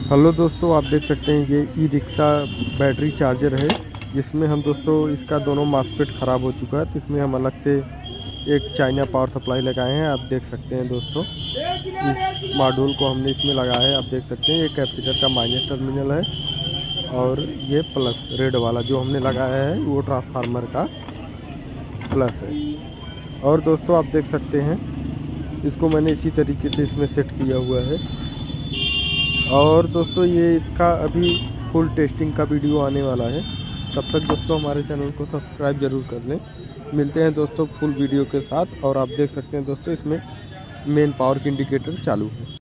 Hello दोस्तों, आप देख सकते हैं ये ई रिक्शा बैटरी चार्जर है, जिसमें हम दोस्तों इसका दोनों मासपेट ख़राब हो चुका है, तो इसमें हम अलग से एक चाइना पावर सप्लाई लगाए हैं। आप देख सकते हैं दोस्तों, इस मॉड्यूल को हमने इसमें लगाया है। आप देख सकते हैं ये कैपेसिटर का माइनस टर्मिनल है और ये प्लस रेड वाला जो हमने लगाया है वो ट्रांसफार्मर का प्लस है। और दोस्तों आप देख सकते हैं इसको मैंने इसी तरीके से इसमें सेट किया हुआ है। और दोस्तों ये इसका अभी फुल टेस्टिंग का वीडियो आने वाला है, तब तक दोस्तों हमारे चैनल को सब्सक्राइब जरूर कर लें। मिलते हैं दोस्तों फुल वीडियो के साथ। और आप देख सकते हैं दोस्तों इसमें मेन पावर की इंडिकेटर चालू है।